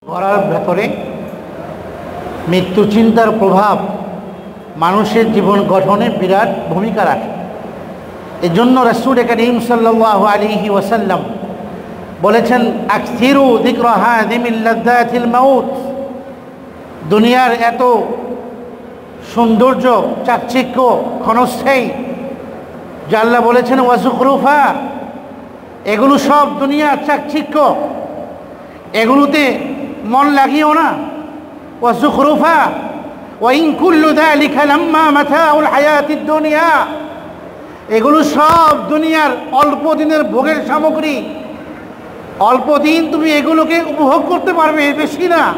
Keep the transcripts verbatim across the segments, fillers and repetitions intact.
করার ভেতরে মৃত্যু চিন্তার প্রভাব মানুষের জীবন গঠনে বিরাট ভূমিকা রাখে। এজন্য রাসূল করিম সাল্লাল্লাহু আলাইহি ওয়াসাল্লাম বলেছেন, আকসিরু যিকরা হাযিমিল লাযযাতিল মাউত। দুনিয়ার এত সৌন্দর্য, চাকচিক্য, ক্ষণস্থায়ী, যা আল্লাহ বলেছেন ওয়াজুখরুফা, এগুলো সব দুনিয়ার চাকচিক্য, এগুলোতে মন লাগিও না। ওয়াজুখরুফা ওয়া ইন কুল্লু যালিকা লাম্মা মাতাউল হায়াতিদ দুনিয়া, এগুলো সব দুনিয়ার অল্প দিনের ভোগের সামগ্রী। অল্প দিন তুমি এগুলোকে উপভোগ করতে পারবে, বেশি না।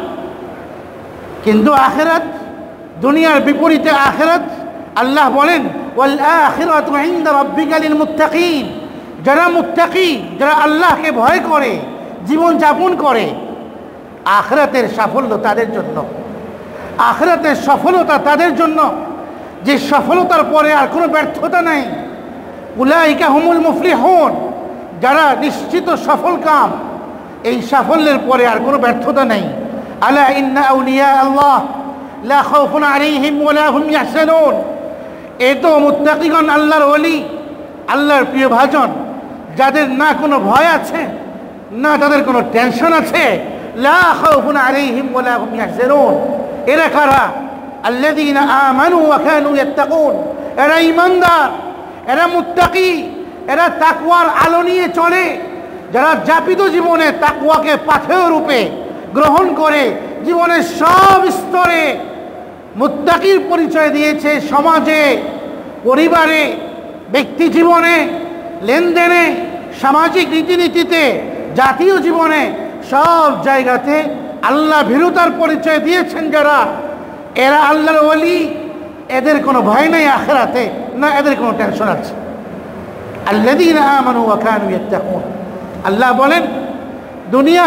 কিন্তু আখিরাত, দুনিয়ার বিপরীতে আখিরাত, আল্লাহ বলেন ওয়াল আখিরাতু ইনদা রাব্বিকা লিল মুত্তাকিন। যারা মুত্তাকি, যারা আল্লাহকে ভয় করে জীবন যাপন করে, আখিরাতের সাফল্য তাদের জন্য। আখিরাতের সফলতা তাদের জন্য, যে সফলতার পরে আর কোনো ব্যর্থতা নাই। উলাইকা হুমুল মুফলিহুন, যারা নিশ্চিত সফল কাম, এই সাফল্যের পরে আর কোনো ব্যর্থতা নেই। আলা ইন্না আউলিয়া আল্লাহ লা খাউফুন আলাইহিম ওয়া লা হুম ইয়াহজানুন। এই তো মুত্তাকিগণ, আল্লাহর ওলি, আল্লাহর প্রিয় ভাজন, যাদের না কোনো ভয় আছে, না তাদের কোনো টেনশন আছে। লা খাউফুন আলাইহিম ওয়া লা হুম ইয়াহজানুন। এরা কারা? আল্লাযীনা আমানু ওয়া কানু ইয়াত্তাকুন। এরা ঈমানদার, এরা মুত্তাকি, এরা তাকওয়ার আলো নিয়ে চলে। যারা যাপিত জীবনে তাকওয়াকে পাথেয় রূপে গ্রহণ করে জীবনের সব স্তরে মুত্তাকির পরিচয় দিয়েছে, সমাজে, পরিবারে, ব্যক্তি জীবনে, লেনদেনে, সামাজিক রীতিনীতিতে, জাতীয় জীবনে, সব জায়গাতে আল্লাহ ভীরুতার পরিচয় দিয়েছেন যারা, এরা আল্লাহর ওলি। এদের কোনো ভয় নেই আখিরাতে, না এদের কোনো টেনশন আছে। আল্লাযীনা আমানু ওয়া কানু ইয়াত্তাকুন। আল্লাহ বলেন দুনিয়া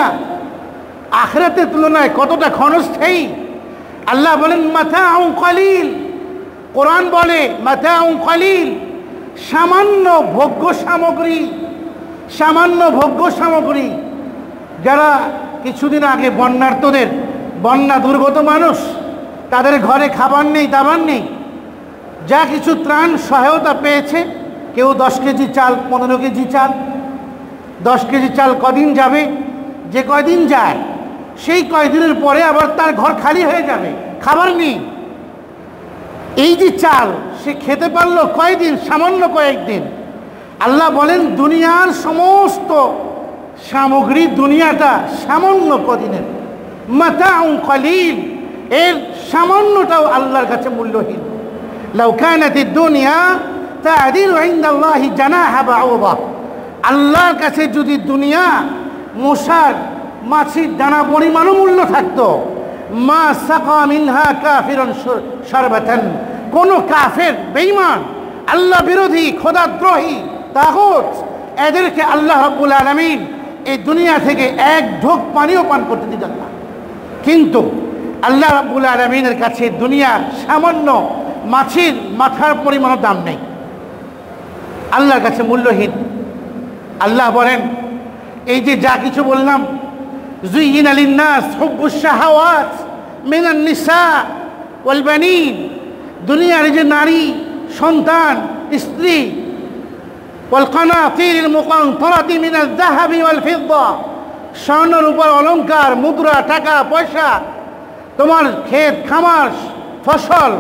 আখিরাতের তুলনায় কতটা ক্ষণস্থায়ী। আল্লাহ বলেন মাতাউন কলিল। কোরআন বলে মাতাউন কলিল, সামান্য ভোগ্য সামগ্রী, সামান্য ভোগ্য সামগ্রী। যারা কিছুদিন আগে বন্যার্তদের, বন্যা দুর্গত মানুষ, তাদের ঘরে খাবার নেই, দাবার নেই, যা কিছু ত্রাণ সহায়তা পেয়েছে, কেউ দশ কেজি চাল, পনেরো কেজি চাল। দশ কেজি চাল কদিন যাবে? যে কয়দিন যায়, সেই কয়দিনের পরে আবার তার ঘর খালি হয়ে যাবে, খাবার নেই। এই যে চাল, সে খেতে পারলো কয়দিন? সামান্য কয়েকদিন। আল্লাহ বলেন দুনিয়ার সমস্ত সামগ্রী, দুনিয়াটা সামান্য কদিনের। মাতাউন কলিল, এর সামান্যটাও আল্লাহর কাছে মূল্যহীন। লাউ কানাতিদ দুনিয়া তা'দিলু ইনদাল্লাহি জানাহা বাউদা। আল্লাহর কাছে যদি দুনিয়া মশার, মাছির দানা পরিমাণও মূল্য থাকতো, মা সাকা মিনহা কাফিরুন শারবাতান। কোন কাফের, বেঈমান, আল্লাহ বিরোধী, খোদাদ্রোহী, তাগুত, এদেরকে আল্লাহ রাব্বুল আলামিন এই দুনিয়া থেকে এক ঢোক পানিও পান করতে দিতেন না। কিন্তু আল্লাহ রাব্বুল আলামিনের কাছে দুনিয়া সামান্য মাছির মাথার পরিমাণও দাম নেই, আল্লাহর কাছে মূল্যহীন। আল্লাহ বলেন এই যে যা কিছু বললাম, যুয়িনা লিন-নাস হুব্বুশ শাহাওয়াত মিনান নিসা ওয়াল বানিন, দুনিয়ার যে নারী, সন্তান, স্ত্রী, ওয়াল কানাতিরিল মুকানতারাতি মিনাল যাহাবি ওয়াল ফিদ্দা, স্বর্ণের উপর অলংকার, মুদ্রা, টাকা পয়সা, তোমার ক্ষেত খামার, ফসল,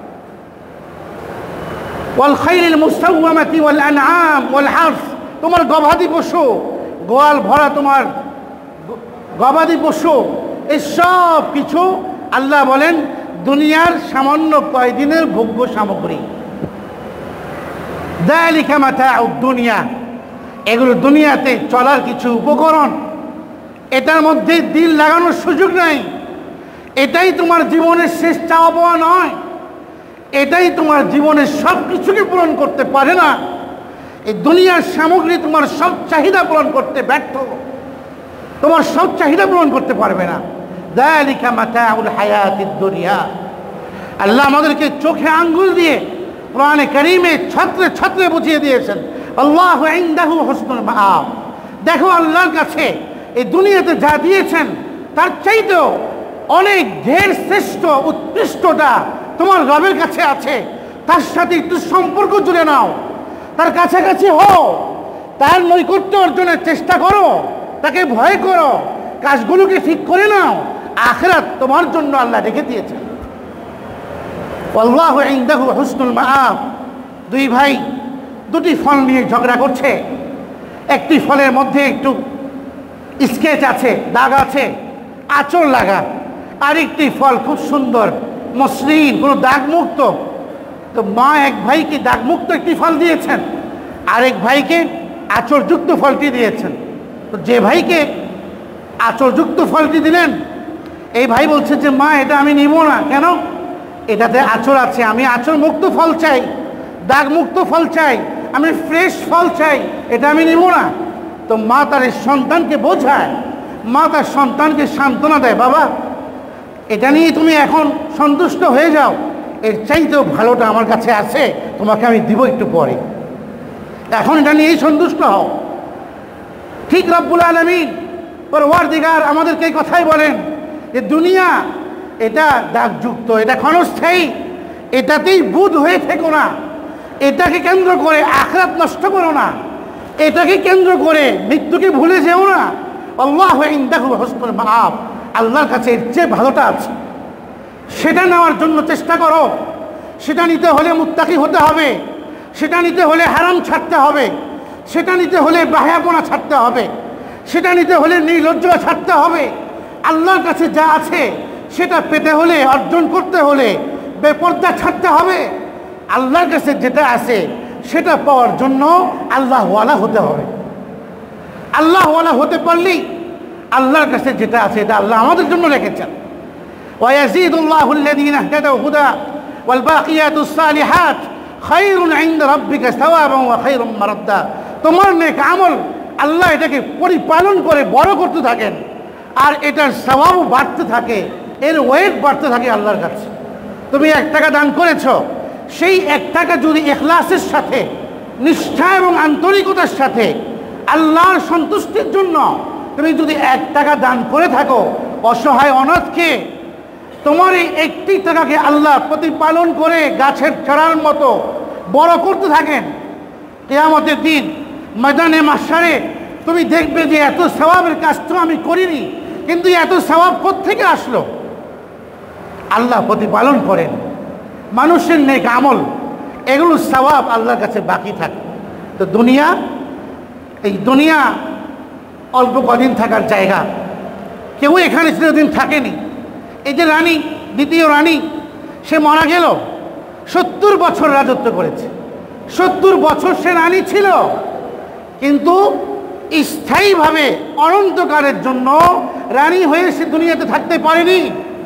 ওয়াল খাইলিল মুসাওয়ামাতি ওয়াল আনআম ওয়াল হারস, তোমার গবাদি পশু, গোয়াল ভরা তোমার গবাদি পশু, এই সব কিছু আল্লাহ বলেন দুনিয়ার সামান্য কয়দিনের ভোগ্য সামগ্রী। যালিকা মাতাউদ দুনিয়া, এগুলো দুনিয়াতে চলার কিছু উপকরণ। এটার মধ্যে দিল লাগানোর সুযোগ নাই। এটাই তোমার জীবনের শেষ চাওয়া পাওয়া নয়। এটাই তোমার জীবনের সব কিছুকে পূরণ করতে পারে না। এই দুনিয়ার সামগ্রী তোমার সব চাহিদা পূরণ করতে ব্যর্থ, তোমার সব চাহিদা পূরণ করতে পারবে না। যালিকা মাতাউল হায়াতিদ দুনিয়া। আল্লাহ আমাদেরকে চোখে আঙ্গুল দিয়ে কোরআনে কারীমে ছত্রে ছত্রে বুঝিয়ে দিয়েছেন, আল্লাহু ইনদাহু হুসনুল মাআব। দেখো আল্লাহর কাছে এই দুনিয়াতে যা দিয়েছেন তার চাইতেও অনেক ঢের শ্রেষ্ঠ উৎকৃষ্টতা তোমার রবের কাছে আছে। তার সাথে একটু সম্পর্ক জুড়ে নাও, তার কাছাকাছি হও, তার নৈকট্য অর্জনের চেষ্টা করো, তাকে ভয় করো, কাজগুলোকে ঠিক করে নাও। আখিরাত তোমার জন্য আল্লাহ রেখে দিয়েছেন। আল্লাহু ইনদাহু হুসনুল মাআব। দুই ভাই দুটি ফল নিয়ে ঝগড়া করছে। একটি ফলের মধ্যে একটু স্কেচ আছে, দাগ আছে, আঁচড় লাগা। আরেকটি ফল খুব সুন্দর, মসৃণ, কোনো দাগমুক্ত। তো মা এক ভাইকে দাগমুক্ত একটি ফল দিয়েছেন, আরেক ভাইকে আঁচড়যুক্ত ফলটি দিয়েছেন। তো যে ভাইকে আঁচড়যুক্ত ফলটি দিলেন, এই ভাই বলছে যে মা এটা আমি নিব না। কেন? এটাতে আঁচড় আছে, আমি আঁচড় মুক্ত ফল চাই, দাগমুক্ত ফল চাই, আমি ফ্রেশ ফল চাই, এটা আমি নিব না। তো মা তার সন্তানকে বোঝায়, মা তার সন্তানকে সান্ত্বনা দেয়, বাবা এটা নিয়ে তুমি এখন সন্তুষ্ট হয়ে যাও, এর চাইতেও ভালোটা আমার কাছে আছে, তোমাকে আমি দিব একটু পরে, এখন এটা নিয়েই সন্তুষ্ট হও। ঠিক রব্বুল আলামিন পরওয়ারদিগার আমাদেরকে এই কথাই বলেন যে দুনিয়া এটা দাগযুক্ত, এটা ক্ষণস্থায়ী, এটাতেই বুধ হয়ে থেকো না, এটাকে কেন্দ্র করে আখিরাত নষ্ট করো না, এটাকে কেন্দ্র করে মৃত্যুকে ভুলে যেও না। আল্লাহু ইনদাহু হুসনুল মাআব। আল্লাহর কাছে এর চেয়ে ভালোটা আছে, সেটা নেওয়ার জন্য চেষ্টা করো। সেটা নিতে হলে মুত্তাকি হতে হবে, সেটা নিতে হলে হারাম ছাড়তে হবে, সেটা নিতে হলে বাহায়াপনা ছাড়তে হবে, সেটা নিতে হলে নির্লজ্জতা ছাড়তে হবে। আল্লাহর কাছে যা আছে সেটা পেতে হলে, অর্জন করতে হলে বেপরদা ছাড়তে হবে। আল্লাহর কাছে যেটা আছে সেটা পাওয়ার জন্য আল্লাহওয়ালা হতে হবে। আল্লাহওয়ালা হতে পারলেই আল্লাহর কাছে যেটা আছে এটা আল্লাহ আমাদের জন্য রেখেছেন। ওয়ায়াজিদুল্লাহু আল্লাযীনা ইহতাদাউ হুদা ওয়াল বাকিয়াতুস সালিহাত খায়রুন ইনদা রাব্বিকা সাওয়াবান ওয়া খায়রুম মারাদ্দা। তোমার নেক আমল আল্লাহ এটাকে পরিপালন করে বড় করতে থাকেন, আর এটার সওয়াবও বাড়তে থাকে, এর ওয়েট বাড়তে থাকে আল্লাহর কাছে। তুমি এক টাকা দান করেছো, সেই এক টাকা যদি ইখলাসের সাথে, নিষ্ঠা এবং আন্তরিকতার সাথে আল্লাহর সন্তুষ্টির জন্য তুমি যদি এক টাকা দান করে থাকো অসহায় অনাথকে, তোমার এই একটি টাকাকে আল্লাহ প্রতিপালন করে গাছের চারার মতো বড় করতে থাকেন। কিয়ামতের দিন ময়দানে মাহশারে তুমি দেখবে যে এত সওয়াবের কাজ তো আমি করিনি, কিন্তু এত সওয়াব কোত্থেকে আসলো? আল্লাহ প্রতিপালন করেন। মানুষের নেক আমল, এগুলো সওয়াব আল্লাহর কাছে বাকি থাকে। তো দুনিয়া, এই দুনিয়া অল্প কদিন থাকার জায়গা, কেউ এখানে চিরদিন থাকেনি। এই যে রানী, দ্বিতীয় রানী, সে মারা গেল, সত্তর বছর রাজত্ব করেছে, সত্তর বছর সে রানী ছিল, কিন্তু স্থায়ীভাবে অনন্তকালের জন্য রানী হয়ে সে দুনিয়াতে থাকতে পারেনি।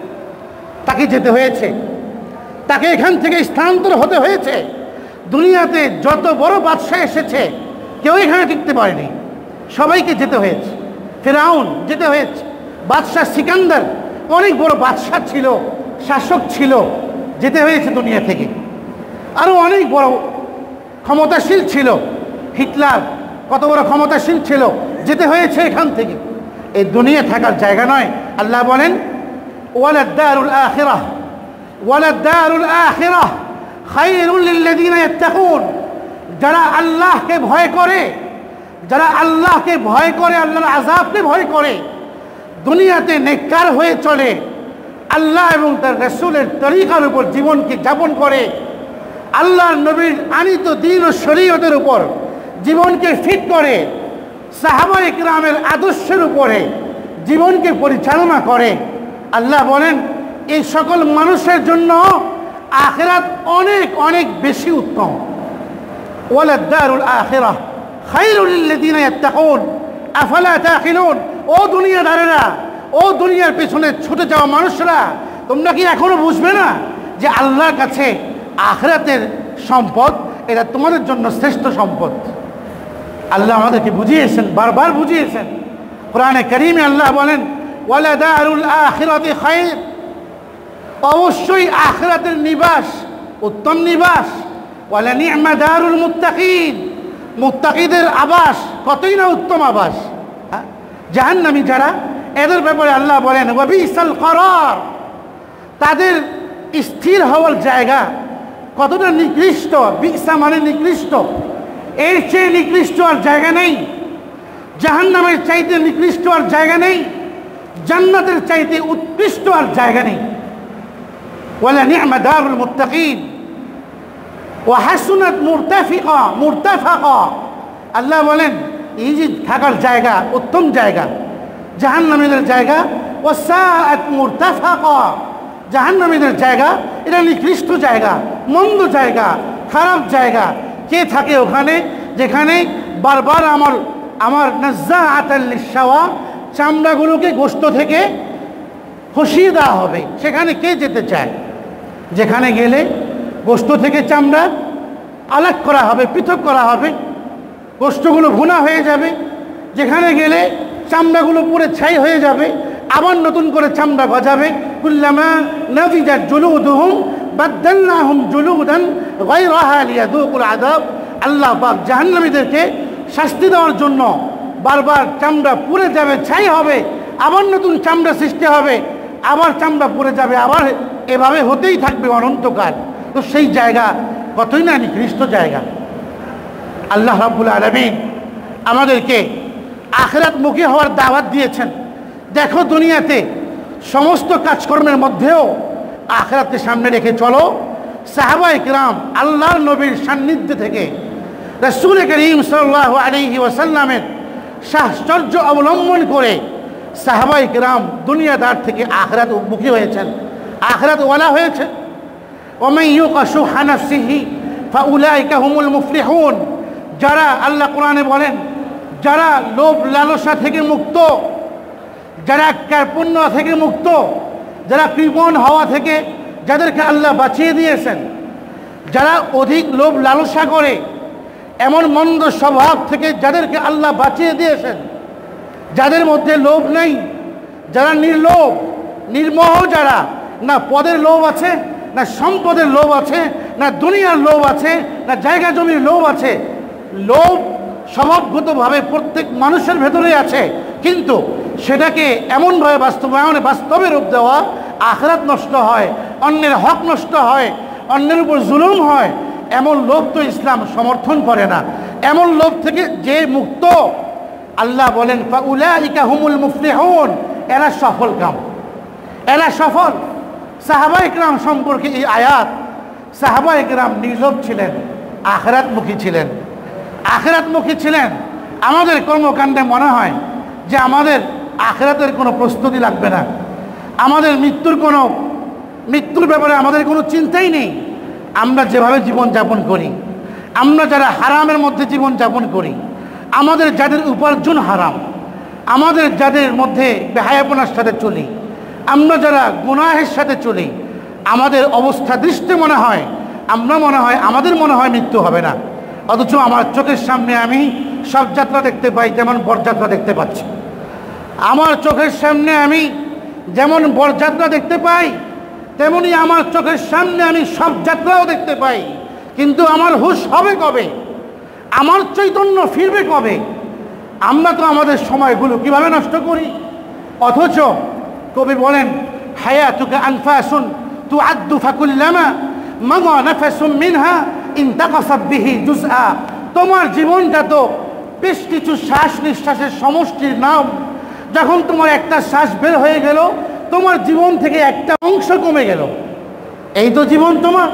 তাকে যেতে হয়েছে, তাকে এখান থেকে স্থানান্তর হতে হয়েছে। দুনিয়াতে যত বড় বাদশাহ এসেছে কেউ এখানে টিকতে পারেনি, সবাইকে যেতে হয়েছে। ফিরআউন যেতে হয়েছে, বাদশাহ সিকান্দার অনেক বড় বাদশাহ ছিল, শাসক ছিল, যেতে হয়েছে দুনিয়া থেকে। আরও অনেক বড় ক্ষমতাশীল ছিল, হিটলার কত বড় ক্ষমতাশীল ছিল, যেতে হয়েছে এখান থেকে। এই দুনিয়া থাকার জায়গা নয়। আল্লাহ বলেন ওয়ালাদ দারুল আখিরাহ ওয়ালাদ দারুল আখিরাহ খায়রুল লিল্লাযীনা ইয়াত্তাকুন। যারা আল্লাহকে ভয় করে, যারা আল্লাহকে ভয় করে, আল্লাহর আযাবকে ভয় করে, দুনিয়াতে নেককার হয়ে চলে, আল্লাহ এবং তার রাসূলের তরিকার উপর জীবনকে যাপন করে, আল্লাহর নবীর আনিত দ্বীন ও শরীয়তের উপর জীবনকে ফিট করে, সাহাবায়ে কিরামের আদর্শের উপরে জীবনকে পরিচালনা করে, আল্লাহ বলেন এই সকল মানুষের জন্য আখিরাত অনেক অনেক বেশি উত্তম। ওয়ালাদ দারুল আখিরাহ খায়রুল লিল্লাযীনা ইয়াত্তাকুন আফালা তাকিলুন। ও দুনিয়াদারেরা, ও দুনিয়ার পেছনে ছুটে যাওয়া মানুষরা, তোমরা কি এখনো বুঝবে না যে আল্লাহর কাছে আখিরাতের সম্পদ এটা তোমাদের জন্য শ্রেষ্ঠ সম্পদ? আল্লাহ আমাদেরকে বুঝিয়েছেন, বারবার বুঝিয়েছেন। কোরআনে কারীমে আল্লাহ বলেন ওয়ালা দারুল আখিরাতি খায়র। অবশ্যই আখিরাতের নিবাস উত্তম নিবাস। ওয়ালা নি'মা দারুল মুত্তাকিন। মুত্তাকিদের আবাস কতই না উত্তম আবাস। জাহান্নামী যারা, এদের ব্যাপারে আল্লাহ বলেন ওয়াবিসাল করার, তাদের স্থির হওয়ার জায়গা কতটা নিকৃষ্ট। বিসা মানে নিকৃষ্ট, এর চেয়ে নিকৃষ্ট আর জায়গা নেই। জাহান্নামের চাইতে নিকৃষ্ট আর জায়গা নেই, জান্নাতের চাইতে উৎকৃষ্ট আর জায়গা নেই। ওয়ালা নি'মা দারুল মুত্তাকিন ওয়া হাসুনাত মুরতাফিকা মুরতাফাকা। আল্লাহ বলেন এই যে থাকার জায়গা উত্তম জায়গা, জাহান্নামীদের জায়গা। ওয়া সাআত মুরতাফাকা, জাহান্নামীদের জায়গা এটা নিকৃষ্ট জায়গা, মন্দ জায়গা, খারাপ জায়গা। কে থাকে ওখানে? যেখানে বারবার আমার আমার নাজ্জাআতাল লিশাওয়া, চামড়াগুলোকে গোশত থেকে খসিয়ে দেওয়া হবে, সেখানে কে যেতে চায়? যেখানে গেলে গোশত থেকে চামড়া আলাদা করা হবে, পৃথক করা হবে, গোশতগুলো ভুনা হয়ে যাবে, যেখানে গেলে চামড়াগুলো পুরো ছাই হয়ে যাবে, আবার নতুন করে চামড়া গজাবে। কুল্লামা নাফিজাত জুলুদুহুম বাদদালনাহুম জুলুদান গায়রাহা লিয়াযুকুল আযাব। আল্লাহ পাক জাহান্নামীদেরকে শাস্তি দেওয়ার জন্য বারবার চামড়া পুড়ে যাবে, ছাই হবে, আবার নতুন চামড়া সৃষ্টি হবে, আবার চামড়া পুড়ে যাবে, আবার এভাবে হতেই থাকবে অনন্তকাল। তো সেই জায়গা কতই না নিকৃষ্ট জায়গা। আল্লাহ রাব্বুল আলামিন আমাদেরকে আখিরাতমুখী হওয়ার দাওয়াত দিয়েছেন। দেখো দুনিয়াতে সমস্ত কাজকর্মের মধ্যেও আখিরাতকে সামনে রেখে চলো। সাহাবায়ে কিরাম আল্লাহর নবীর সান্নিধ্যে থেকে রাসূল করিম সাল্লাল্লাহু আলাইহি ওয়াসাল্লামের সাহচর্য অবলম্বন করে সাহাবায়ে কিরাম দুনিয়াদার থেকে আখিরাত উন্মুখী হয়েছেন, আখিরাত ওয়ালা হয়েছে। ওমান ইউকা শুহা নাফসিহি ফাউলাইকা হুমুল মুফলিহুন। যারা, আল্লাহ কোরআনে বলেন, যারা লোভ লালসা থেকে মুক্ত, যারা কার্পণ্য থেকে মুক্ত, যারা কৃপণ হওয়া থেকে যাদেরকে আল্লাহ বাঁচিয়ে দিয়েছেন, যারা অধিক লোভ লালসা করে এমন মন্দ স্বভাব থেকে যাদেরকে আল্লাহ বাঁচিয়ে দিয়েছেন, যাদের মধ্যে লোভ নেই, যারা নির্লোভ নির্মোহ, যারা না পদের লোভ আছে, না সম্পদের লোভ আছে, না দুনিয়ার লোভ আছে, না জায়গা জমির লোভ আছে। লোভ স্বভাবগতভাবে প্রত্যেক মানুষের ভেতরে আছে, কিন্তু সেটাকে এমনভাবে বাস্তবায়নে বাস্তবে রূপ দেওয়া, আখিরাত নষ্ট হয়, অন্যের হক নষ্ট হয়, অন্যের উপর জুলুম হয়, এমন লোভ তো ইসলাম সমর্থন করে না। এমন লোভ থেকে যে মুক্ত, আল্লাহ বলেন ফাউলাইকা হুমুল মুফলিহুন, এরা সফল কাম, এরা সফল। সাহাবায়ে কিরাম সম্পর্কে এই আয়াত, সাহাবায়ে কিরাম নির্লোভ ছিলেন, আখিরাতমুখী ছিলেন, আখিরাতমুখী ছিলেন। আমাদের কর্মকাণ্ডে মনে হয় যে আমাদের আখিরাতের কোনো প্রস্তুতি লাগবে না, আমাদের মৃত্যুর কোনো মৃত্যুর ব্যাপারে আমাদের কোনো চিন্তাই নেই। আমরা যেভাবে জীবনযাপন করি, আমরা যারা হারামের মধ্যে জীবনযাপন করি, আমাদের যাদের উপার্জন হারাম, আমাদের যাদের মধ্যে বেহায়াপনার সাথে চলি, আমরা যারা গুনাহের সাথে চলি, আমাদের অবস্থা দৃষ্টি মনে হয়, আমরা মনে হয় আমাদের মনে হয় মৃত্যু হবে না, অথচ আমার চোখের সামনে আমি সব যাত্রা দেখতে পাই, যেমন বরযাত্রা দেখতে পাচ্ছি। আমার চোখের সামনে আমি যেমন বরযাত্রা দেখতে পাই, তেমনি আমার চোখের সামনে আমি সব যাত্রাও দেখতে পাই। কিন্তু আমার হুঁশ হবে কবে? আমার চৈতন্য ফিরবে কবে? আমরা তো আমাদের সময়গুলো কিভাবে নষ্ট করি। অথচ কবি বলেন হায়াতুকা আনফাসুন তুআদ্দু ফাকুল্লামা মাযা নাফাসুম মিনহা ইনতাকাসাত বিহি জুজআ। তোমার জীবনটা তো বেশ কিছু শ্বাস নিঃশ্বাসের সমষ্টির নাম। যখন তোমার একটা শ্বাস বের হয়ে গেল, তোমার জীবন থেকে একটা অংশ কমে গেল। এই তো জীবন তোমার।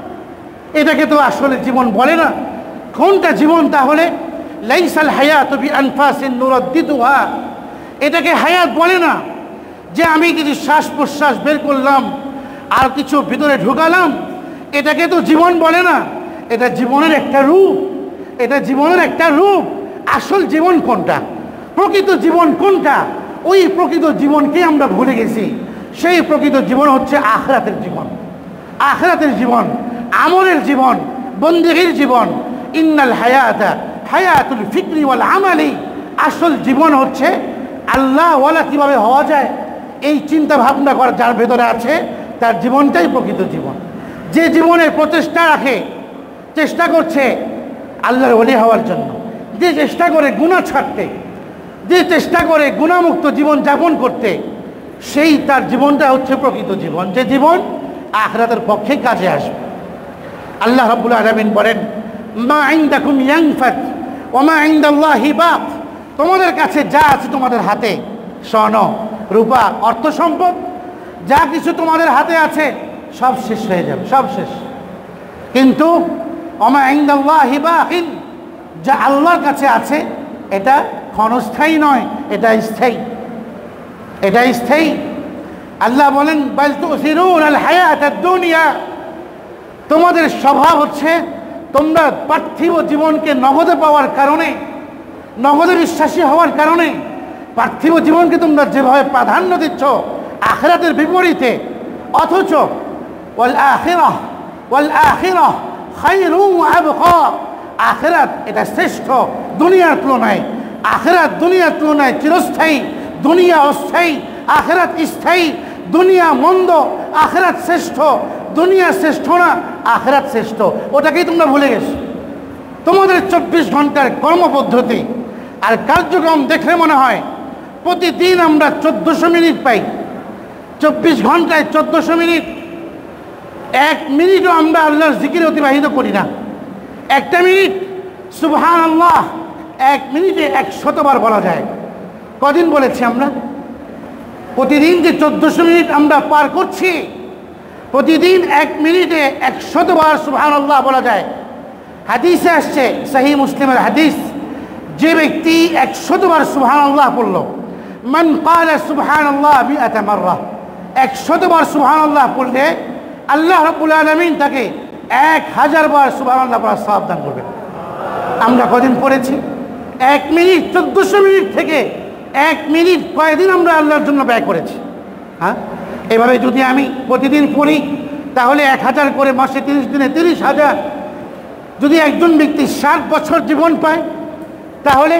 এটাকে তো আসলে জীবন বলে না। কোনটা জীবন তাহলে? লাইসাল হায়াতু বিআনফাসিন নুরাদ্দিদুহা। এটাকে হায়াত বলে না যে আমি কিছু শ্বাস প্রশ্বাস বের করলাম আর কিছু ভিতরে ঢুকালাম। এটাকে তো জীবন বলে না। এটা জীবনের একটা রূপ, এটা জীবনের একটা রূপ। আসল জীবন কোনটা? প্রকৃত জীবন কোনটা? ওই প্রকৃত জীবনকে আমরা ভুলে গেছি। সেই প্রকৃত জীবন হচ্ছে আখিরাতের জীবন, আখিরাতের জীবন, আমলের জীবন, বন্দেগীর জীবন। ইন্নাল হায়াতা হায়াতুল ফিকরি ওয়াল আমালি। আসল জীবন হচ্ছে আল্লাহ ওয়ালা কীভাবে হওয়া যায়, এই চিন্তা ভাবনা করা যার ভেতরে আছে, তার জীবনটাই প্রকৃত জীবন। যে জীবনে প্রচেষ্টা রাখে, চেষ্টা করছে আল্লাহর ওলি হওয়ার জন্য, যে চেষ্টা করে গুনাহ ছাড়তে, যে চেষ্টা করে গুণামুক্ত জীবন যাপন করতে, সেই তার জীবনটা হচ্ছে প্রকৃত জীবন, যে জীবন আখিরাতের পক্ষে কাজে আসবে। আল্লাহ রাব্বুল আলামিন বলেন, মা ইনদাকুম ইয়ানফাদ ওয়া মা ইনদাল্লাহি বাক। তোমাদের কাছে যা আছে তোমাদের হাতে, স্বর্ণ রূপা অর্থ সম্পদ যা কিছু তোমাদের হাতে আছে সব শেষ হয়ে যাবে, সব শেষ। কিন্তু ওয়া মা ইনদাল্লাহি বাকিন, যা আল্লাহর কাছে আছে এটা ক্ষণস্থায়ী নয়, এটা স্থায়ী, এটা স্থায়ী। আল্লাহ বলেন, বাল তুসিরুনাল হায়াতাদ দুনিয়া, তোমাদের স্বভাব হচ্ছে তোমরা পার্থিব জীবনকে নগদে পাওয়ার কারণে, নগদে বিশ্বাসী হওয়ার কারণে পার্থিব জীবনকে তোমরা যেভাবে প্রাধান্য দিচ্ছ আখিরাতের বিপরীতে, অথচ ওয়াল আখিরাহ ওয়াল আখিরাহ খায়রুন ওয়া আবকা, আখিরাত এটা শ্রেষ্ঠ দুনিয়ার তুলনায়। আখিরাত দুনিয়ার তুলনায় চিরস্থায়ী, দুনিয়া অস্থায়ী, আখিরাত স্থায়ী। দুনিয়া মন্দ, আখিরাত শ্রেষ্ঠ। দুনিয়া শ্রেষ্ঠ না, আখিরাত শ্রেষ্ঠ। ওটাকেই তোমরা ভুলে গেছো। তোমাদের চব্বিশ ঘন্টার কর্মপদ্ধতি আর কার্যক্রম দেখলে মনে হয় প্রতিদিন আমরা চোদ্দোশো মিনিট পাই। চব্বিশ ঘন্টায় চোদ্দোশো মিনিট, এক মিনিটও আমরা আল্লাহর জিকিরে অতিবাহিত করি না। একটা মিনিট সুবহানাল্লাহ, এক মিনিটে একশতবার বলা যায়। কদিন বলেছি আমরা? প্রতিদিন যে চোদ্দোশো মিনিট আমরা পার করছি, প্রতিদিন এক মিনিটে একশতবার সুবহানাল্লাহ বলা যায়। হাদিসে আসছে, সহিহ মুসলিমের হাদিস, যে ব্যক্তি একশতবার সুবহানাল্লাহ পড়ল, মান ক্বালা সুবহানাল্লাহ মিআতা মাররা, একশতবার সুবহানাল্লাহ পড়লে আল্লাহ রাব্বুল আলামিন তাকে এক হাজার বার সুবহানাল্লাহ পড়ার সওয়াব দান করবেন। আমরা কদিন পড়েছি? এক মিনিট, চোদ্দোশো মিনিট থেকে এক মিনিট কয়দিন আমরা আল্লাহর জন্য ব্যয় করেছি? হ্যাঁ, এভাবে যদি আমি প্রতিদিন পড়ি তাহলে এক হাজার করে মাসে তিরিশ দিনে তিরিশ হাজার। যদি একজন ব্যক্তি ষাট বছর জীবন পায় তাহলে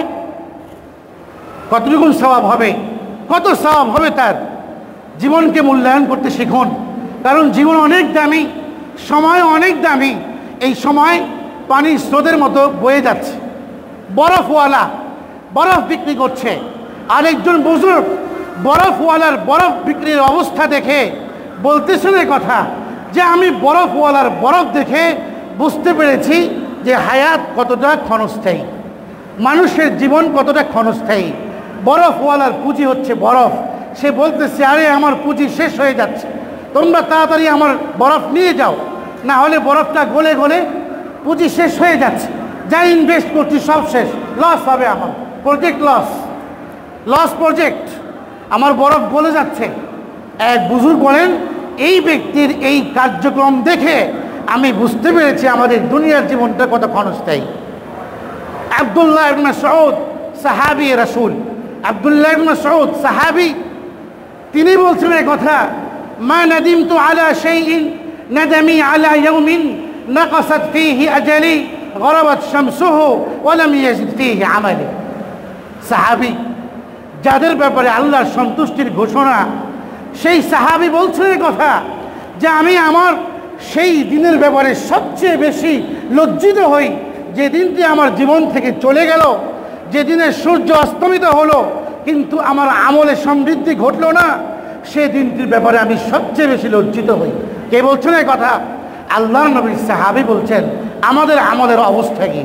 কতটুকু সওয়াব হবে, কত সওয়াব হবে তার। জীবনকে মূল্যায়ন করতে শিখুন, কারণ জীবন অনেক দামি, সময় অনেক দামি। এই সময় পানির স্রোতের মতো বয়ে যাচ্ছে। বরফওয়ালা বরফ বিক্রি করছে, আরেকজন বুজুর্গ বরফওয়ালার বরফ বিক্রির অবস্থা দেখে বলতেছেন এই কথা যে আমি বরফওয়ালার বরফ দেখে বুঝতে পেরেছি যে হায়াত কতটা ক্ষণস্থায়ী, মানুষের জীবন কতটা ক্ষণস্থায়ী। বরফওয়ালার পুঁজি হচ্ছে বরফ। সে বলতেছে, আরে আমার পুঁজি শেষ হয়ে যাচ্ছে, তোমরা তাড়াতাড়ি আমার বরফ নিয়ে যাও, না হলে বরফটা গলে গলে পুঁজি শেষ হয়ে যাচ্ছে, যা ইনভেস্ট করছি সব শেষ, লস হবে, আমার প্রজেক্ট লস, লস প্রজেক্ট, আমার বরফ গলে যাচ্ছে। এক বুজুর্গ বলেন, এই ব্যক্তির এই কার্যক্রম দেখে আমি বুঝতে পেরেছি আমাদের দুনিয়ার জীবনটা কত ক্ষণস্থায়ী। আব্দুল্লাহ ইবনে মাসউদ সাহাবী রাসূল, আব্দুল্লাহ ইবনে মাসউদ সাহাবী, তিনি বলছেন এই কথা, মা নাদিমতু আলা শাইইন নাদামি আলা ইয়াউমিন নাকাসাত ফীহি আজালি গরাবাত শামসুহু ওয়া লাম ইয়াজিদ ফীহি আমালি। সাহাবী, যাদের ব্যাপারে আল্লাহর সন্তুষ্টির ঘোষণা, সেই সাহাবী বলছেন এই কথা যে আমি আমার সেই দিনের ব্যাপারে সবচেয়ে বেশি লজ্জিত হই যে দিনটি আমার জীবন থেকে চলে গেল, যেদিনে সূর্য অস্তমিত হলো কিন্তু আমার আমলে সমৃদ্ধি ঘটলো না, সেই দিনটির ব্যাপারে আমি সবচেয়ে বেশি লজ্জিত হই। কে বলছেন এই কথা? আল্লাহর নবী সাহাবী বলছেন, আমাদের আমলের অবস্থা কি?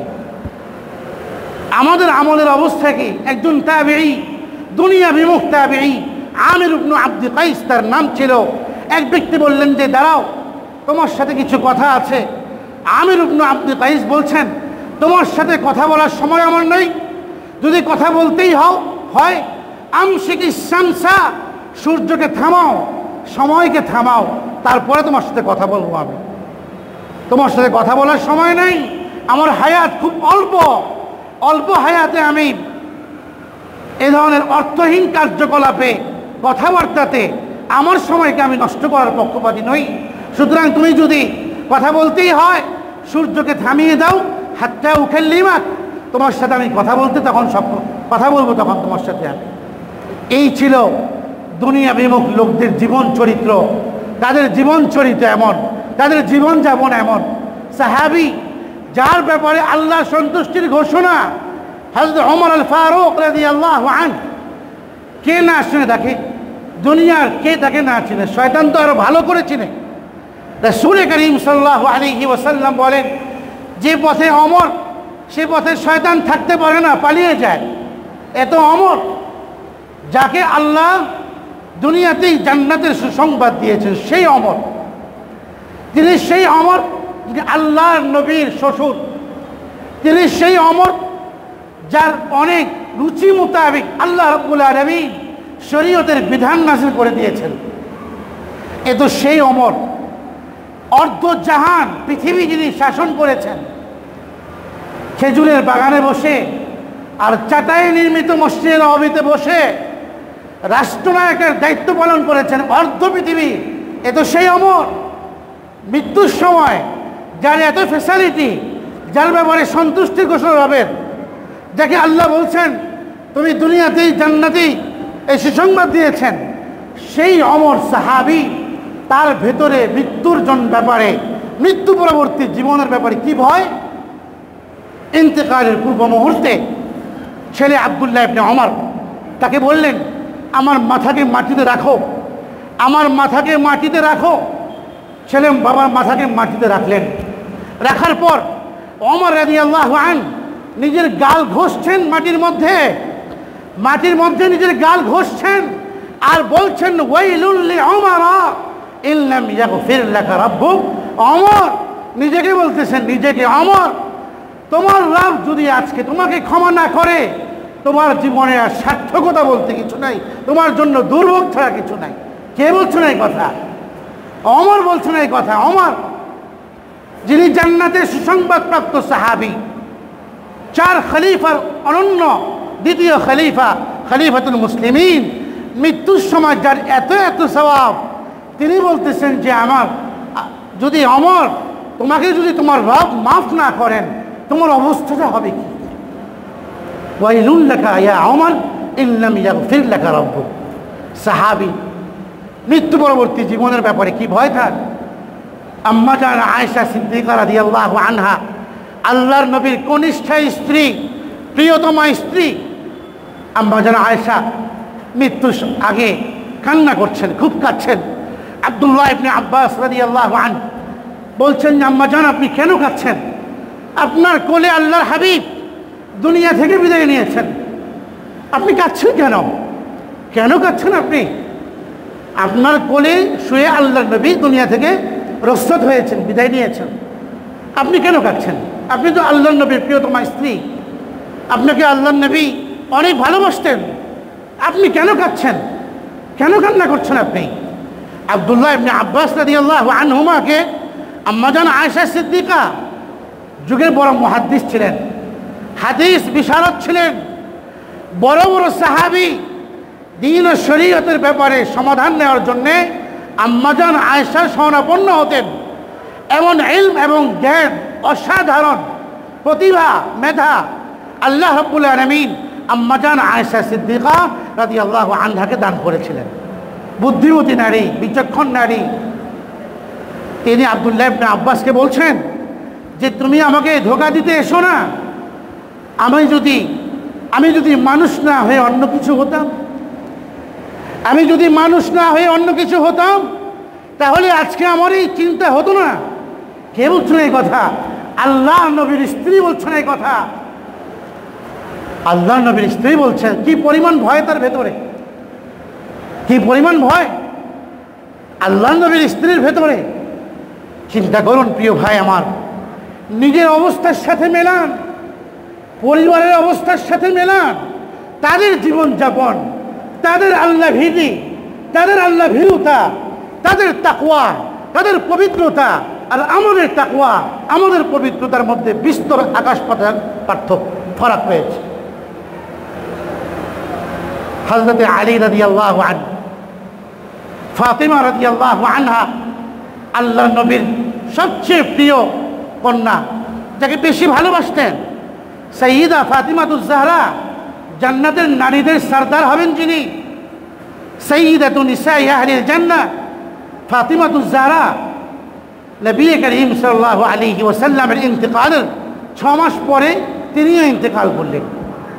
আমাদের আমলের অবস্থা কি? একজন তাবেঈ, দুনিয়া বিমুখ তাবেঈ, আমির ইবনে আব্দ কাইস তার নাম ছিল। এক ব্যক্তি বললেন যে দাঁড়াও, তোমার সাথে কিছু কথা আছে। আমির ইবনে আব্দ কাইস বলছেন, তোমার সাথে কথা বলার সময় আমার নেই, যদি কথা বলতেই হও হয় আমসিকি শামসা, সূর্যকে থামাও, সময়কে থামাও, তারপরে তোমার সাথে কথা বলবো। আমি তোমার সাথে কথা বলার সময় নেই, আমার হায়াত খুব অল্প, অল্প হায়াতে আমি এ ধরনের অর্থহীন কার্যকলাপে, কথাবার্তাতে আমার সময়কে আমি নষ্ট করার পক্ষপাতী নই। সুতরাং তুমি যদি কথা বলতেই হয় সূর্যকে থামিয়ে দাও, হাত্তা উকাল্লিমাক, তোমার সাথে আমি কথা বলতে তখন সব কথা বলবো, তখন তোমার সাথে আমি। এই ছিল দুনিয়া বিমুখ লোকদের জীবন চরিত্র। তাদের জীবন চরিত্র এমন, তাদের জীবনযাপন এমন। সাহাবী, যার ব্যাপারে আল্লাহ সন্তুষ্টির ঘোষণা, হযরত ওমর আল ফারুক রাদিয়াল্লাহু আনহু, কে না চিনে তাকে? দুনিয়ার কে তাকে না চিনে? শয়তান তো আরো ভালো করে চিনে। রাসূল করিম সাল্লাল্লাহু আলাইহি ওয়াসাল্লাম বলেন, যে পথে অমর সে পথে শয়তান থাকতে পারে না, পালিয়ে যায়। এত অমর, যাকে আল্লাহ দুনিয়াতেই জান্নাতের সুসংবাদ দিয়েছেন, সেই অমর। তিনি সেই অমর যিনি আল্লাহর নবীর শ্বশুর। তিনি সেই অমর যার অনেক রুচি মোতাবেক আল্লাহ রাব্বুল আলামিন শরীয়তের বিধান নাযিল করে দিয়েছেন। এ তো সেই অমর, অর্ধ জাহান পৃথিবী যিনি শাসন করেছেন, খেজুরের বাগানে বসে আর চাটাই নির্মিত মসজিদের নববীতে বসে রাষ্ট্রনায়কের দায়িত্ব পালন করেছেন অর্ধ পৃথিবী। এ তো সেই অমর। মৃত্যুর সময় যার এত ফ্যাসিলিটি, যার ব্যাপারে সন্তুষ্টি ঘোষণা হবেন, যাকে আল্লাহ বলছেন তুমি দুনিয়াতেই জান্নাতেই এই সুসংবাদ দিয়েছেন, সেই অমর সাহাবী, তার ভেতরে মৃত্যুর জন ব্যাপারে, মৃত্যু পরবর্তী জীবনের ব্যাপারে কি ভয়? ইন্তেকালের পূর্ব মুহূর্তে ছেলে আব্দুল্লাহ ইবনে ওমর তাকে বললেন, আমার মাথাকে মাটিতে রাখো, আমার মাথাকে মাটিতে রাখো। ছেলে বাবার মাথাকে মাটিতে রাখলেন। রাখার পর ওমর রাদিয়াল্লাহু আনহু নিজের গাল ঘষছেন মাটির মধ্যে, মাটির মধ্যে নিজের গাল ঘষছেন আর বলছেন, ওয়াইলুল লিউমর ইন লাম ইয়াগফির লাকা রাব্বুক। ওমর নিজেকে বলতেছেন, নিজেকে, ওমর তোমার রব যদি আজকে তোমাকে ক্ষমা না করে, তোমার জীবনে আর সার্থকতা বলতে কিছু নাই, তোমার জন্য দুর্ভোগ ছাড়া কিছু নাই। কে বলছেন এই কথা? ওমর বলছেন এই কথা। ওমর যিনি জান্নাতের সুসংবাদপ্রাপ্ত সাহাবী, চার খলিফার অনন্য দ্বিতীয় খলিফা, খলিফাতুল মুসলিমিন, মৃত্যুর সময় যার এত এত সওয়াব, তিনি বলতেছেন যে আমার যদি ওমর তোমাকে যদি তোমার রব মাফ না করেন, তোমার অবস্থাটা হবে কি? ওয়াইলুল লাকা ইয়া ওমর ইন লাম ইয়াগফির লাকা রাব্বুক। সাহাবী মৃত্যু পরবর্তী জীবনের ব্যাপারে কি ভয় থাক? আম্মা জান আয়েশা সিদ্দিকা রাদিয়াল্লাহু আনহা, আল্লাহর নবীর কনিষ্ঠা স্ত্রী, প্রিয়তমা স্ত্রী, আম্মা জান আয়েশা মৃত্যুর আগে কান্না করছেন, খুব কাঁদছেন। আব্দুল্লাহ ইবনে আব্বাস রাদিয়াল্লাহু আনহু বলছেন, আম্মা জান আপনি কেন কাঁদছেন? আপনার কোলে আল্লাহর হাবিব দুনিয়া থেকে বিদায় নিয়েছেন, আপনি কাঁদছেন কেন? কেন কাঁদছেন আপনি? আপনার কোলে শুয়ে আল্লাহর নবী দুনিয়া থেকে রুখসত হয়েছেন, বিদায় নিয়েছেন, আপনি কেন কাঁদছেন? আপনি তো আল্লাহর নবীর প্রিয়তমা স্ত্রী, আপনাকে আল্লাহর নবী অনেক ভালোবাসতেন, আপনি কেন কাঁদছেন? কেন কান্না করছেন আপনি? আব্দুল্লাহ ইবনে আব্বাস রাদিয়াল্লাহু আনহুমাকে আম্মা জান আয়েশা সিদ্দিকা, যুগের বড় মুহাদ্দিস ছিলেন, হাদিস বিশারদ ছিলেন, বড় বড় সাহাবী, দ্বীন ও শরীয়তের ব্যাপারে সমাধান নেওয়ার জন্যে আম্মা জান আয়েশার শরণাপন্ন হতেন। এমন ইলম এবং জ্ঞান, অসাধারণ প্রতিভা, মেধা আল্লাহ রাব্বুল আলামিন আম্মা জান আয়েশা সিদ্দিকা রাদিয়াল্লাহু আনহাকে দান করেছিলেন। বুদ্ধিমতী নারী, বিচক্ষণ নারী। তিনি আব্দুল্লাহ ইবনে আব্বাসকে বলছেন যে তুমি আমাকে ধোঁকা দিতে এসো না, আমি যদি আমি যদি মানুষ না হয়ে অন্য কিছু হতাম, আমি যদি মানুষ না হয়ে অন্য কিছু হতাম, তাহলে আজকে আমার এই চিন্তা হতো না। কে বলছেন এই কথা? আল্লাহ নবীর স্ত্রী বলছেন এই কথা। আল্লাহ নবীর স্ত্রী বলছেন, কি পরিমাণ ভয় তার ভেতরে, কি পরিমাণ ভয় আল্লাহ নবীর স্ত্রীর ভেতরে। চিন্তা করুন প্রিয় ভাই আমার, নিজের অবস্থার সাথে মেলান, পরিবারের অবস্থার সাথে মেলান, তাদের জীবনযাপন, তাদের আল্লাহ ভীতি, তাদের আল্লাহ ভীরুতা, তাদের তাকওয়া, তাদের পবিত্রতা আর আমাদের তাকওয়া, আমাদের পবিত্রতার মধ্যে বিস্তর আকাশ পাতাল পার্থক্য, ফারাক রয়েছে। হযরতে আলী রাদিয়াল্লাহু আনহু, ফাতিমা রাদিয়াল্লাহু আনহা, আল্লাহ নবীর সবচেয়ে প্রিয় কন্যা, যাকে বেশি ভালোবাসতেন, সাইয়্যিদা ফাতিমাতুজ জাহরা, জান্নাতের নারীদের সরদার হবেন যিনি, সাইয়্যিদাতু নিসাই আহলিল জান্নাহ ফাতিমাতুজ জাহরা। নবী করিম সাল্লাল্লাহু আলাইহি ওয়াসাল্লামের ইন্তেকালের ছ মাস পরে তিনিও ইন্তেকাল করলেন।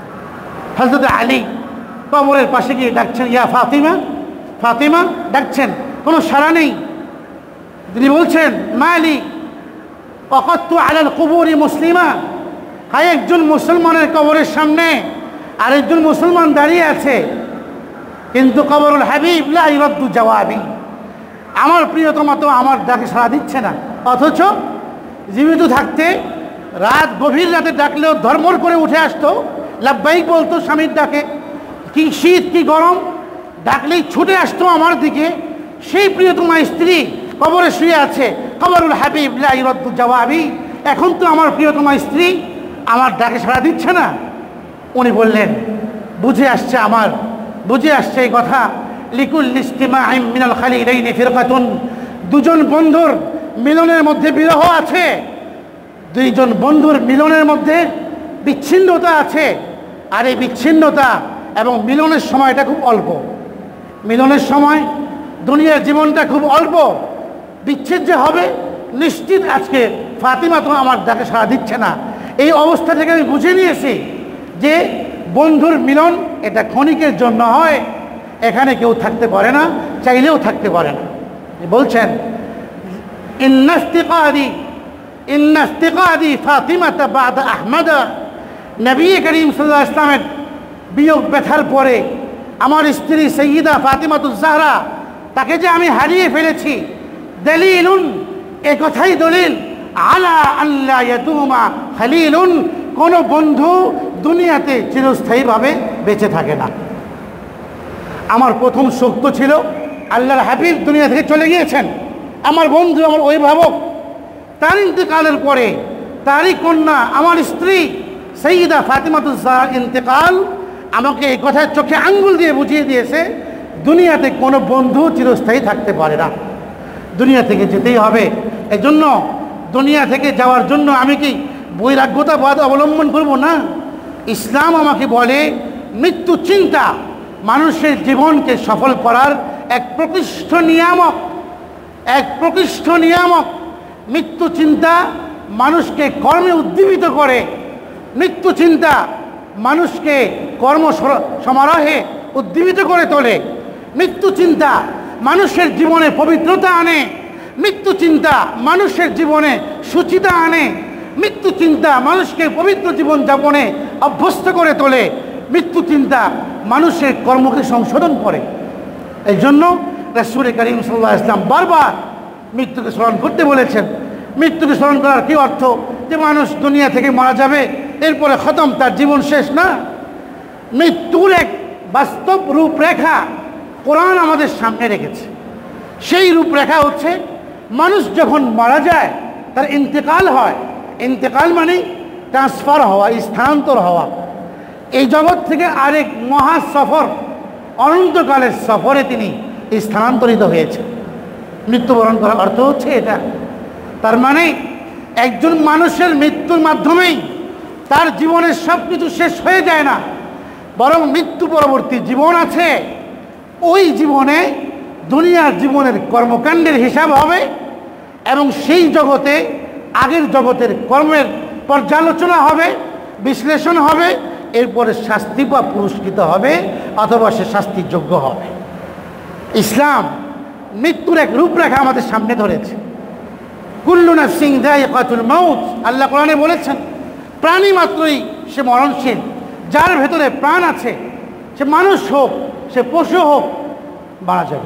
হযরত আলী কবরের পাশে গিয়ে ডাকছেন, ইয়া ফাতিমা, ফাতিমা ডাকছেন, কোনো সাড়া নেই। তিনি বলছেন, মালি ওয়াকাতু আলাল কুবুরি মুসলিমা, হায় একজন মুসলমানের কবরের সামনে আরেকজন মুসলমান দাঁড়িয়ে আছে, কিন্তু কবরুল হাবিব লা ইরাদ্দু জওয়াবি, আমার প্রিয়তমা তো আমার ডাকে সাড়া দিচ্ছে না। অথচ জীবিত থাকতে রাত গভীর রাতে ডাকলেও ধর্মর করে উঠে আসতো, লাব্বাইক বলতো স্বামীর ডাকে, কি শীত কি গরম, ডাকলেই ছুটে আসতো আমার দিকে। সেই প্রিয়তমা স্ত্রী কবরে শুয়ে আছে, কবরুল হাবিব লা ইরাদ্দু জওয়াবি, এখন তো আমার প্রিয়তমা স্ত্রী আমার ডাকে সাড়া দিচ্ছে না। উনি বললেন, বুঝে আসছে আমার, বুঝে আসছে এই কথা, লিকুল ইস্তিমাইম মিনাল খালিলাইনি ফিরকাতুন, দুজন বন্ধুর মিলনের মধ্যে বিরহ আছে, দুইজন বন্ধুর মিলনের মধ্যে বিচ্ছিন্নতা আছে। আর এই বিচ্ছিন্নতা এবং মিলনের সময়টা খুব অল্প, মিলনের সময় দুনিয়ার জীবনটা খুব অল্প, বিচ্ছেদ যে হবে নিশ্চিত। আজকে ফাতিমা তো আমার ডাকে সাড়া দিচ্ছে না। এই অবস্থা থেকে আমি বুঝে নিয়েছি যে বন্ধুর মিলন এটা ক্ষণিকের জন্য হয়, এখানে কেউ থাকতে পারে না, চাইলেও থাকতে পারে না। বলছেন, ইন্নাস্তিকাদি ইন্নাস্তিকাদি ফাতিমাতা বাদা আহমদা, নবী করিম সাল্লাল্লাহু আলাইহি ওয়াসাল্লামের বিয়োগ ব্যথার পরে আমার স্ত্রী সৈয়দা ফাতিমাতুজ জাহরা, তাকে যে আমি হারিয়ে ফেলেছি, দলিলুন, এ কথাই দলিল, আলা আল্লা ইয়াতুমা খালিলুন, কোনো বন্ধু দুনিয়াতে চিরস্থায়ীভাবে বেঁচে থাকে না। আমার প্রথম শক্ত ছিল আল্লাহর হাবিব দুনিয়া থেকে চলে গিয়েছেন, আমার বন্ধু, আমার অভিভাবক, তার ইন্তেকালের পরে তারই কন্যা আমার স্ত্রী সৈয়দা ফাতিমাতুজ জাহরার ইন্তেকাল আমাকে এই কথার চোখে আঙ্গুল দিয়ে বুঝিয়ে দিয়েছে, দুনিয়াতে কোনো বন্ধু চিরস্থায়ী থাকতে পারে না, দুনিয়া থেকে যেতেই হবে। এজন্য দুনিয়া থেকে যাওয়ার জন্য আমি কি বৈরাগ্যতাবাদ অবলম্বন করব না? ইসলাম আমাকে বলে মৃত্যু চিন্তা মানুষের জীবনকে সফল করার এক প্রকৃষ্ট নিয়ামক, এক প্রকৃষ্ট নিয়ামক। মৃত্যু চিন্তা মানুষকে কর্মে উদ্দীপিত করে, মৃত্যু চিন্তা মানুষকে কর্ম সমারোহে উদ্দীপিত করে তোলে, মৃত্যু চিন্তা মানুষের জীবনে পবিত্রতা আনে, মৃত্যু চিন্তা মানুষের জীবনে সুচিতা আনে, মৃত্যু চিন্তা মানুষকে পবিত্র জীবন যাপনে অভ্যস্ত করে তোলে, মৃত্যু চিন্তা মানুষের কর্মকে সংশোধন করে। এই জন্য রাসূল করিম সাল্লাল্লাহু আলাইহি ওয়াসাল্লাম বারবার মৃত্যুকে স্মরণ করতে বলেছেন। মৃত্যুকে স্মরণ করার কি অর্থ যে মানুষ দুনিয়া থেকে মারা যাবে এরপরে খতম, তার জীবন শেষ না। মৃত্যুর এক বাস্তব রূপরেখা কোরআন আমাদের সামনে রেখেছে। সেই রূপরেখা হচ্ছে মানুষ যখন মারা যায় তার ইন্তেকাল হয়। ইন্তেকাল মানে ট্রান্সফার হওয়া, স্থানান্তর হওয়া, এই জগৎ থেকে আরেক মহা সফর, অনন্তকালের সফরে তিনি স্থানান্তরিত হয়েছেন। মৃত্যুবরণ করার অর্থ হচ্ছে এটা। তার মানে একজন মানুষের মৃত্যুর মাধ্যমেই তার জীবনের সব কিছু শেষ হয়ে যায় না, বরং মৃত্যু পরবর্তী জীবন আছে। ওই জীবনে দুনিয়ার জীবনের কর্মকাণ্ডের হিসাব হবে এবং সেই জগতে আগের জগতের কর্মের পর্যালোচনা হবে, বিশ্লেষণ হবে, এরপরে শাস্তি বা পুরস্কৃত হবে অথবা সে শাস্তির যোগ্য হবে। ইসলাম মৃত্যুর এক রূপরেখা আমাদের সামনে ধরেছে। কুল্লু নাফসিন যায়িকাতুল মাউত, আল্লাহ কোরআনে বলেছেন প্রাণী মাত্রই সে মরণশীল। যার ভেতরে প্রাণ আছে, সে মানুষ হোক, সে পশু হোক, মারা যাবে,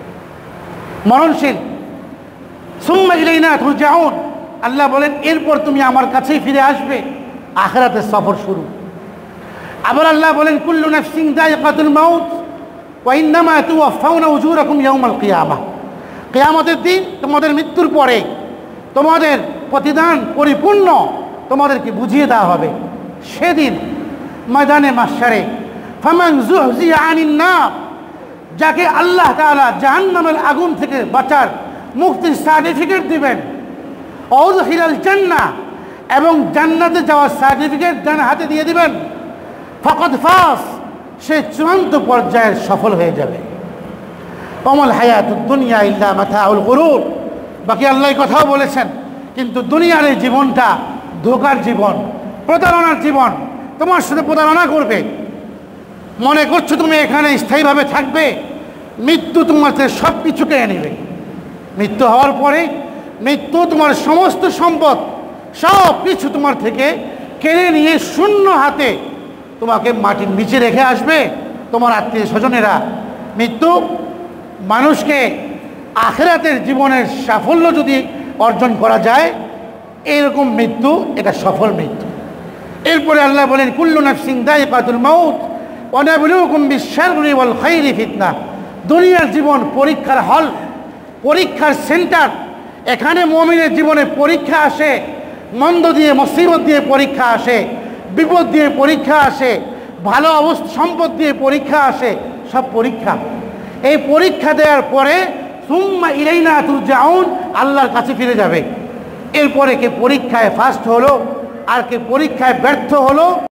মরণশীল। সুম্মা ইলাইনা তুরজাউন, আল্লাহ বলেন এরপর তুমি আমার কাছেই ফিরে আসবে, আখিরাতের সফর শুরু। আবার আল্লাহ বলেন কুল্লু নাফসিন যায়িকাতুল মাউত ওয়া ইন্নামা তুওয়াফাউনা উজুরাকুম ইয়াওমাল কিয়ামাহ, কিয়ামতের দিন তোমাদের মৃত্যুর পরে তোমাদের প্রতিদান পরিপূর্ণ তোমাদেরকে বুঝিয়ে দেওয়া হবে। সেদিন ময়দানে মাহশারে ফামান যুহজিয়া আনিন নার, যাকে আল্লাহ তাআলা জাহান্নামের আগুন থেকে বাঁচার মুক্তির সার্টিফিকেট দিবেন, ওয়াদখিলাল জান্নাহ, এবং জান্নাতে যাওয়ার সার্টিফিকেট ডান হাতে দিয়ে দিবেন, ফাকাদ ফাস, সে চূড়ান্ত পর্যায়ের সফল হয়ে যাবে। ওমাল হায়াতুদ দুনিয়া ইল্লা মাতাউল গুরুর, বাকি আল্লাহ কথাও বলেছেন কিন্তু দুনিয়ার এই জীবনটা ধোঁকার জীবন, প্রতারণার জীবন, তোমার সাথে প্রতারণা করবে, মনে করছো তুমি এখানে স্থায়ীভাবে থাকবে, মৃত্যু তোমার থেকে সব কিছু কেড়ে নেবে। মৃত্যু হওয়ার পরে মৃত্যু তোমার সমস্ত সম্পদ সব কিছু তোমার থেকে কেড়ে নিয়ে শূন্য হাতে তোমাকে মাটির নিচে রেখে আসবে তোমার আত্মীয় স্বজনেরা। মৃত্যু মানুষকে আখিরাতের জীবনের সাফল্য যদি অর্জন করা যায়, এরকম মৃত্যু এটা সফল মৃত্যু। এরপরে আল্লাহ বলেন, কুল্লু নাফসিন যায়িকাতুল মাউত ওয়া নাবলুকুম বিশ-শাররি ওয়াল খাইরি ফিতনা। দুনিয়ার জীবন পরীক্ষার হল, পরীক্ষার সেন্টার। এখানে মুমিনের জীবনে পরীক্ষা আসে, মন্দ দিয়ে মুসিবত দিয়ে পরীক্ষা আসে, বিপদ দিয়ে পরীক্ষা আসে, ভালো অবস্থা সম্পদ দিয়ে পরীক্ষা আসে, সব পরীক্ষা। এই পরীক্ষা দেওয়ার পরে সুম্মা ইলাইনা তুরজাউন, আল্লাহর কাছে ফিরে যাবে। এরপরে কে পরীক্ষায় ফার্স্ট হলো আর কে পরীক্ষায় ব্যর্থ হলো